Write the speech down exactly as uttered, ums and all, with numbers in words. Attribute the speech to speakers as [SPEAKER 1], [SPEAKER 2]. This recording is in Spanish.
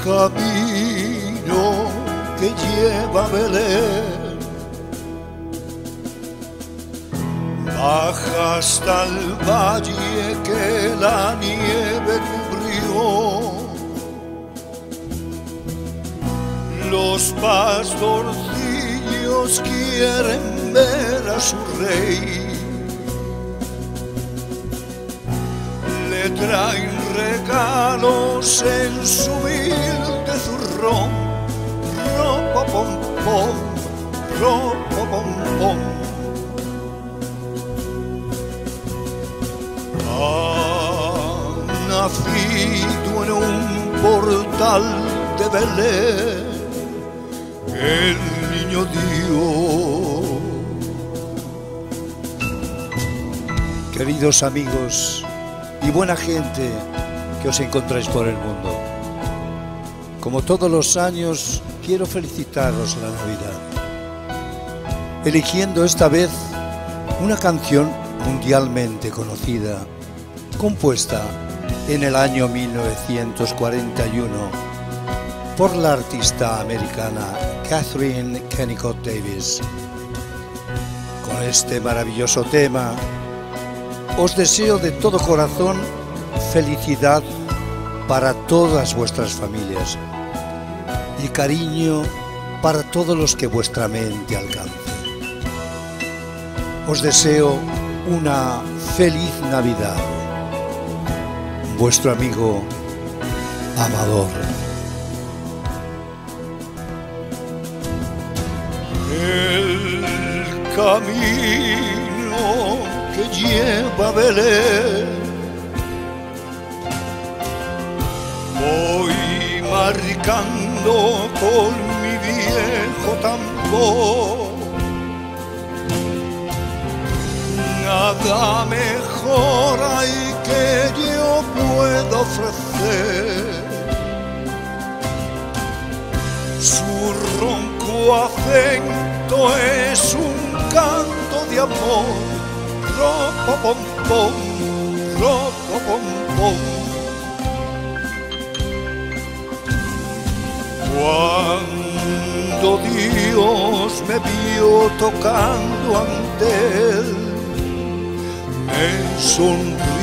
[SPEAKER 1] camino que lleva a Belén baja hasta el valle que la nieve cubrió. Los pastorcillos quieren ver a su rey, le traen regalos en su humilde zurrón. Ropa pom pom, ropa pom pom. Ha nacido en un portal de Belén el niño Dios.
[SPEAKER 2] Queridos amigos y buena gente que os encontráis por el mundo, como todos los años quiero felicitaros la Navidad, eligiendo esta vez una canción mundialmente conocida, compuesta en el año mil novecientos cuarenta y uno por la artista americana Katherine Kennicott Davis. Con este maravilloso tema os deseo de todo corazón felicidad para todas vuestras familias y cariño para todos los que vuestra mente alcance. Os deseo una feliz Navidad. Vuestro amigo Amador.
[SPEAKER 1] El camino que lleva a Belén voy marcando con mi viejo tambor. Nada mejor hay que yo pueda ofrecer, su ronco acento es un canto de amor. Ropa pom pom, ropa pom pom. Cuando Dios me vio tocando ante él, me sonrió